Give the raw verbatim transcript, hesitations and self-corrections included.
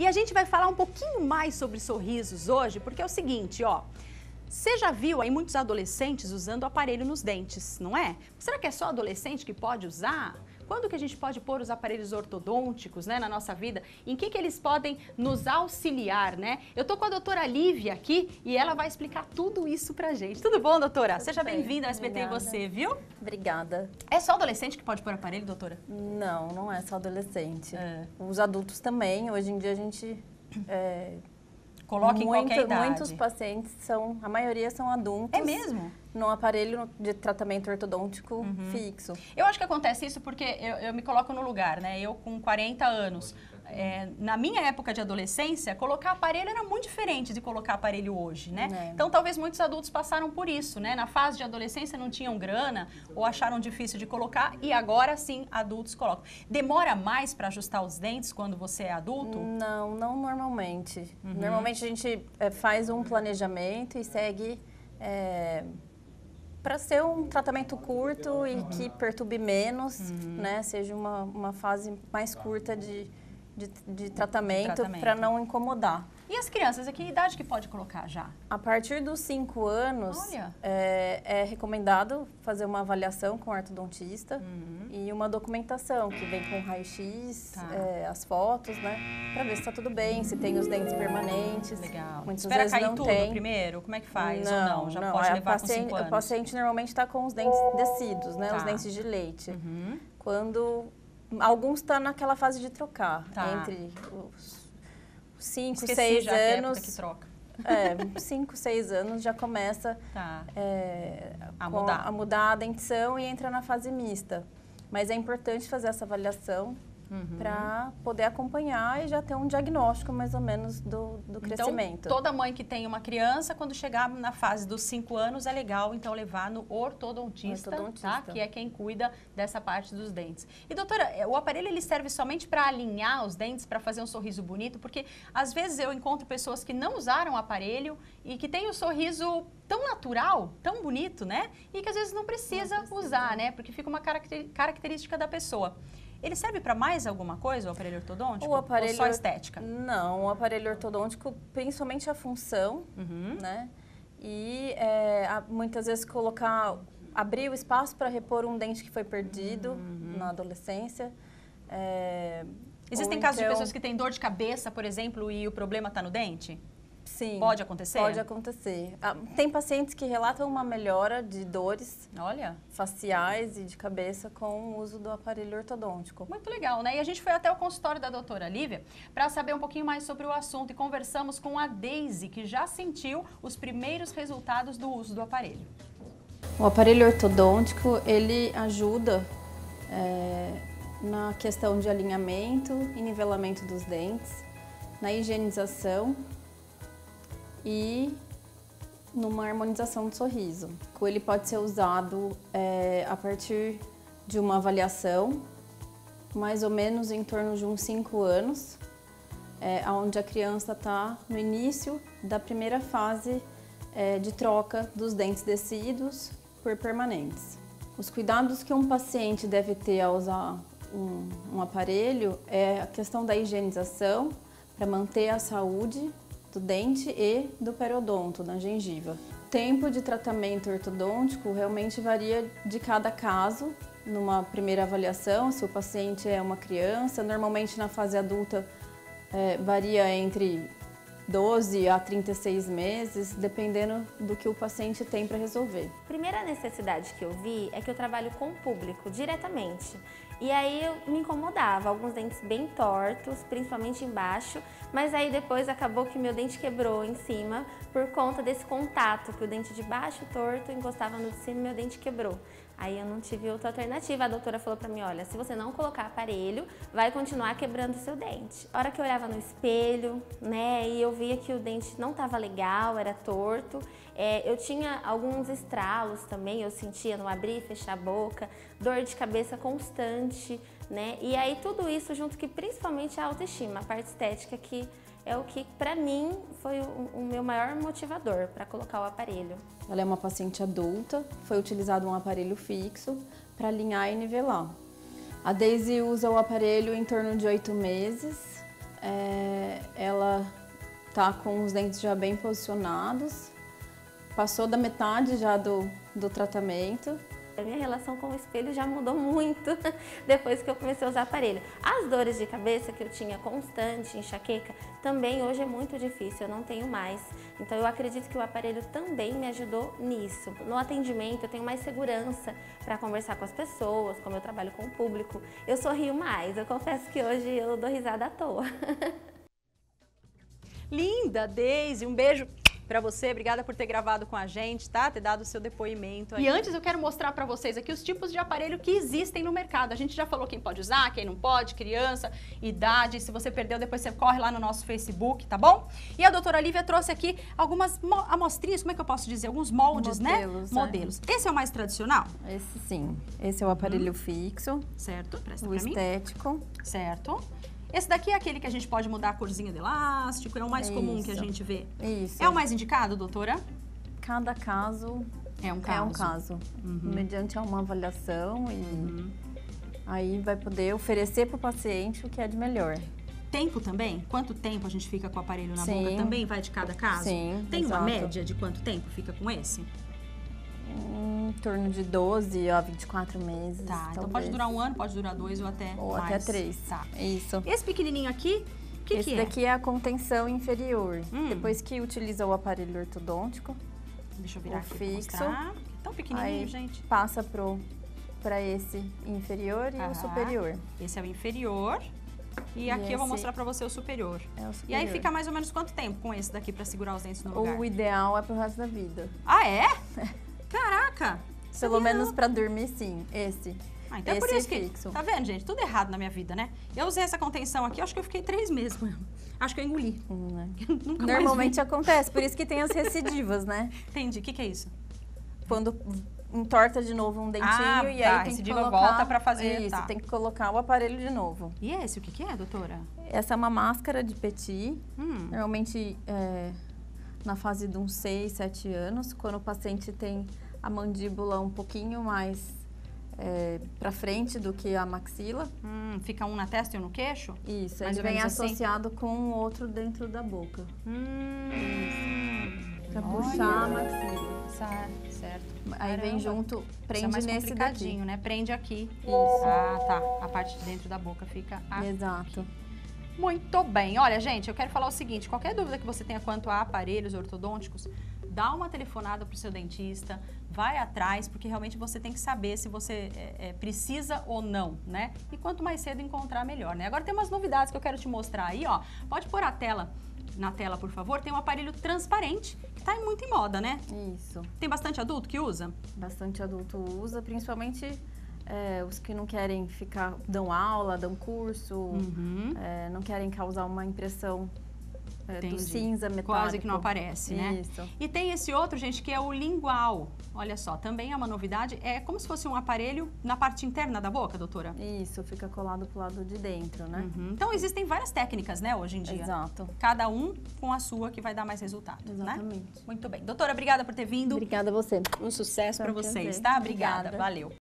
E a gente vai falar um pouquinho mais sobre sorrisos hoje, porque é o seguinte, ó. Você já viu aí muitos adolescentes usando aparelho nos dentes, não é? Será que é só adolescente que pode usar? Quando que a gente pode pôr os aparelhos ortodônticos, né, na nossa vida? Em que que eles podem nos auxiliar, né? Eu tô com a doutora Lívia aqui e ela vai explicar tudo isso pra gente. Tudo bom, doutora? Tudo Seja bem. bem-vinda ao S B T e você, viu? Obrigada. É só adolescente que pode pôr aparelho, doutora? Não, não é só adolescente. É. Os adultos também. Hoje em dia a gente... É, Coloca em muito, qualquer idade. Muitos pacientes são... A maioria são adultos. É mesmo? Num aparelho de tratamento ortodôntico uhum. fixo. Eu acho que acontece isso porque eu, eu me coloco no lugar, né? Eu com quarenta anos, é, na minha época de adolescência, colocar aparelho era muito diferente de colocar aparelho hoje, né? É. Então talvez muitos adultos passaram por isso, né? Na fase de adolescência não tinham grana ou acharam difícil de colocar e agora sim adultos colocam. Demora mais para ajustar os dentes quando você é adulto? Não, não normalmente. Uhum. Normalmente a gente é, faz um planejamento e segue... É, para ser um tratamento curto e que perturbe menos, uhum. né? Seja uma, uma fase mais curta de, de, de tratamento, tratamento. para não incomodar. E as crianças, a que idade que pode colocar já? A partir dos cinco anos, é, é recomendado fazer uma avaliação com o ortodontista uhum. e uma documentação que vem com raio-x, tá. é, as fotos, né? Para ver se está tudo bem, se tem os dentes permanentes. Legal. Muitas Espera vezes cair não tudo tem. primeiro? Como é que faz? Não, ou não? Já não. pode A levar paciente, com cinco anos? O paciente normalmente está com os dentes descidos, né? Tá. Os dentes de leite. Uhum. Quando alguns estão naquela fase de trocar, tá. entre os cinco, Esqueci seis já anos. Que, que troca. É, cinco, seis anos já começa tá. é, a, mudar. a mudar a dentição e entra na fase mista. Mas é importante fazer essa avaliação uhum. para poder acompanhar e já ter um diagnóstico mais ou menos do, do crescimento. Então, toda mãe que tem uma criança, quando chegar na fase dos cinco anos, é legal então levar no ortodontista, ortodontista. Tá? Que é quem cuida dessa parte dos dentes. E doutora, o aparelho ele serve somente para alinhar os dentes, para fazer um sorriso bonito? Porque às vezes eu encontro pessoas que não usaram o aparelho e que têm o sorriso tão natural, tão bonito, né? E que às vezes não precisa, não precisa. usar, né? Porque fica uma característica da pessoa. Ele serve para mais alguma coisa, o aparelho ortodôntico? O aparelho ou só estética? Não, o aparelho ortodôntico, principalmente a função, uhum. né? E é, muitas vezes colocar, abrir o espaço para repor um dente que foi perdido uhum. na adolescência. É, Existem casos então, de pessoas que têm dor de cabeça, por exemplo, e o problema está no dente? Sim. Pode acontecer? Pode acontecer. Tem pacientes que relatam uma melhora de dores Olha. faciais e de cabeça com o uso do aparelho ortodôntico. Muito legal, né? E a gente foi até o consultório da doutora Lívia para saber um pouquinho mais sobre o assunto e conversamos com a Deise, que já sentiu os primeiros resultados do uso do aparelho. O aparelho ortodôntico, ele ajuda é, na questão de alinhamento e nivelamento dos dentes, na higienização e numa harmonização do sorriso. Ele pode ser usado é, a partir de uma avaliação, mais ou menos em torno de uns cinco anos, é, onde a criança está no início da primeira fase é, de troca dos dentes descidos por permanentes. Os cuidados que um paciente deve ter ao usar um, um aparelho é a questão da higienização, para manter a saúde do dente e do periodonto, da gengiva. O tempo de tratamento ortodôntico realmente varia de cada caso. Numa primeira avaliação, se o paciente é uma criança, normalmente na fase adulta é, varia entre doze a trinta e seis meses, dependendo do que o paciente tem para resolver. A primeira necessidade que eu vi é que eu trabalho com o público diretamente. E aí eu me incomodava, alguns dentes bem tortos, principalmente embaixo, mas aí depois acabou que meu dente quebrou em cima por conta desse contato, que o dente de baixo torto encostava no de cima e meu dente quebrou. Aí eu não tive outra alternativa, a doutora falou pra mim, olha, se você não colocar aparelho, vai continuar quebrando o seu dente. A hora que eu olhava no espelho, né, e eu via que o dente não estava legal, era torto, é, eu tinha alguns estralos também, eu sentia no abrir e fechar a boca, dor de cabeça constante, né, e aí tudo isso junto que principalmente a autoestima, a parte estética que é o que, para mim, foi o, o meu maior motivador para colocar o aparelho. Ela é uma paciente adulta, foi utilizado um aparelho fixo para alinhar e nivelar. A Deise usa o aparelho em torno de oito meses. É, tá com os dentes já bem posicionados, passou da metade já do, do tratamento. A minha relação com o espelho já mudou muito depois que eu comecei a usar aparelho. As dores de cabeça que eu tinha constante, enxaqueca, também hoje é muito difícil, eu não tenho mais. Então eu acredito que o aparelho também me ajudou nisso. No atendimento eu tenho mais segurança para conversar com as pessoas, como eu trabalho com o público. Eu sorrio mais, eu confesso que hoje eu dou risada à toa. Linda, Deise, um beijo para você, obrigada por ter gravado com a gente, tá? Ter dado o seu depoimento aí. E antes eu quero mostrar para vocês aqui os tipos de aparelho que existem no mercado. A gente já falou quem pode usar, quem não pode, criança, idade. Se você perdeu, depois você corre lá no nosso Facebook, tá bom? E a doutora Lívia trouxe aqui algumas amostrinhas, como é que eu posso dizer? Alguns moldes, Modelos, né? Modelos. É. Esse é o mais tradicional? Esse sim. Esse é o aparelho hum. fixo. Certo, presta o pra estético. Mim. Certo. Esse daqui é aquele que a gente pode mudar a corzinha do elástico, é o mais Isso. comum que a gente vê. Isso. É o mais indicado, doutora? Cada caso é um caso. É um caso. Uhum. Mediante uma avaliação e uhum. aí vai poder oferecer para o paciente o que é de melhor. Tempo também? Quanto tempo a gente fica com o aparelho na Sim. boca? Também vai de cada caso? Sim, Tem exato. uma média de quanto tempo fica com esse? Em torno de doze a vinte e quatro meses. Tá, talvez. Então pode durar um ano, pode durar dois ou até Ou mais. até três. Tá. Isso. Esse pequenininho aqui, o que, Esse que é? daqui é a contenção inferior. Hum. Depois que utiliza o aparelho ortodôntico, deixa eu virar o aqui fixo, pra mostrar. Tão pequenininho, aí gente. Passa pro para esse inferior e ah, o superior. Esse é o inferior. E, e aqui eu vou mostrar pra você o superior. É o superior. E aí fica mais ou menos quanto tempo com esse daqui pra segurar os dentes no lugar? O ideal é pro resto da vida. Ah, é? Caraca! Pelo Sabia menos não. pra dormir, sim. Esse. Ah, então esse é por isso que... fixo. Tá vendo, gente? Tudo errado na minha vida, né? Eu usei essa contenção aqui, acho que eu fiquei três meses com ela. Acho que eu engoli. Hum, né? Nunca Normalmente mais acontece, por isso que tem as recidivas, né? Entendi. O que, que é isso? Quando entorta de novo um dentinho ah, e tá. aí tem Recidiva que colocar... volta pra fazer... Isso, tá. tem que colocar o aparelho de novo. E esse, o que, que é, doutora? Essa é uma máscara de petit. Hum. Normalmente é, na fase de uns seis, sete anos, quando o paciente tem a mandíbula um pouquinho mais é, para frente do que a maxila. Hum, fica um na testa e um no queixo? Isso, mais ele vem assim? associado com o outro dentro da boca. Hum, Isso. Para puxar a maxila. Certo, certo. Aí Caramba. vem junto, prende Isso é mais nesse complicadinho, daqui. né? Prende aqui. Isso. Ah, tá. A parte de dentro da boca fica aqui. Exato. Muito bem. Olha, gente, eu quero falar o seguinte. Qualquer dúvida que você tenha quanto a aparelhos ortodônticos, dá uma telefonada pro seu dentista, vai atrás, porque realmente você tem que saber se você é, é, precisa ou não, né? E quanto mais cedo encontrar, melhor, né? Agora tem umas novidades que eu quero te mostrar aí, ó. Pode pôr a tela, na tela, por favor. Tem um aparelho transparente, que tá muito em moda, né? Isso. Tem bastante adulto que usa? Bastante adulto usa, principalmente é, os que não querem ficar, dão aula, dão curso, Uhum. é, não querem causar uma impressão é, do Entendi. cinza metálico. Quase que não aparece, né? Isso. E tem esse outro, gente, que é o lingual. Olha só, também é uma novidade. É como se fosse um aparelho na parte interna da boca, doutora? Isso, fica colado pro lado de dentro, né? Uhum. Então, existem várias técnicas, né, hoje em dia. Exato. Cada um com a sua que vai dar mais resultado, Exatamente. né? Muito bem. Doutora, obrigada por ter vindo. Obrigada a você. Um sucesso Foi para um vocês, prazer. tá? Obrigada. Obrigada. Valeu.